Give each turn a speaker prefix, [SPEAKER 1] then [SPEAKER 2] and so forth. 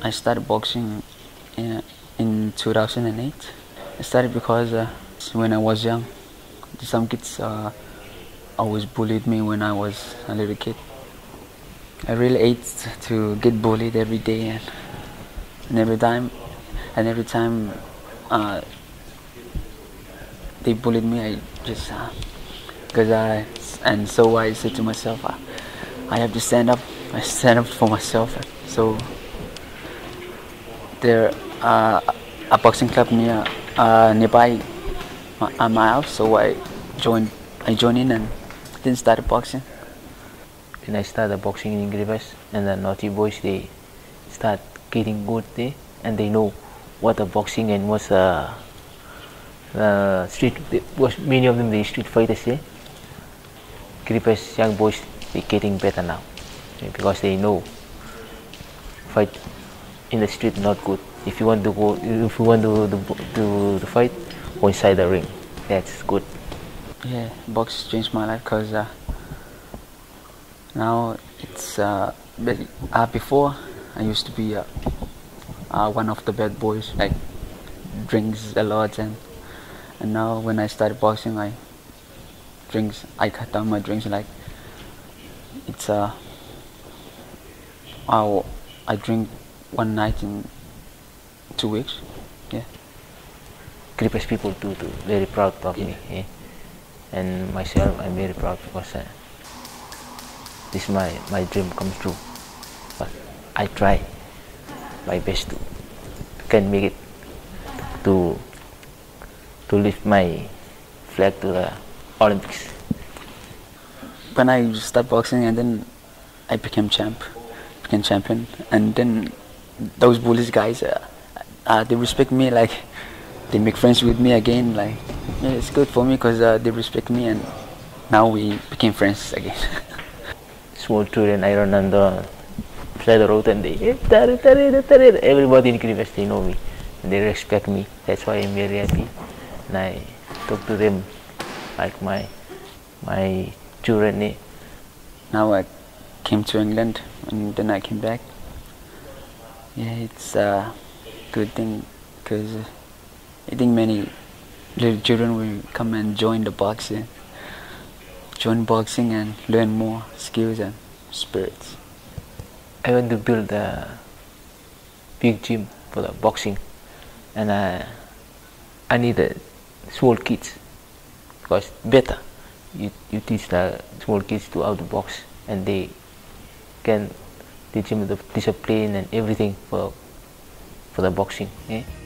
[SPEAKER 1] I started boxing in 2008. I started because when I was young, some kids always bullied me when I was a little kid. I really hate to get bullied every day and every time they bullied me, I just so I said to myself, I have to stand up. I stand up for myself. So there a boxing club nearby my house, so I joined in and then started boxing.
[SPEAKER 2] When I started boxing in Kiribati, and the naughty boys, they start getting good there, and they know what the boxing and what's street. Many of them they street fighters there. Kiribati young boys they getting better now because they know fight in the street not good. If you want to fight, go inside the ring. That's good.
[SPEAKER 1] Yeah, box changed my life because now it's before I used to be one of the bad boys, like drinks a lot, and now when I started boxing, I cut down my drinks. Like it's I drink one night in 2 weeks. Yeah.
[SPEAKER 2] Kiribati people too very proud of me, and myself. I'm very proud because this my dream comes true. But I try my best to can make it to lift my flag to the Olympics.
[SPEAKER 1] When I started boxing and then I became champion, and then those bullies guys, they respect me, like they make friends with me again. Like yeah, it's good for me because they respect me, and now we became friends again.
[SPEAKER 2] Small children, I run on the side of the road and they Tarieta. Everybody in Crewe, they know me, they respect me. That's why I'm very happy, and I talk to them like my children.
[SPEAKER 1] Now I came to England and then I came back. Yeah, it's a good thing because I think many little children will come and join boxing and learn more skills and spirits.
[SPEAKER 2] I want to build a big gym for the boxing, and I need small kids because better you teach the small kids to how to box, and they can teach them the discipline and everything for the boxing.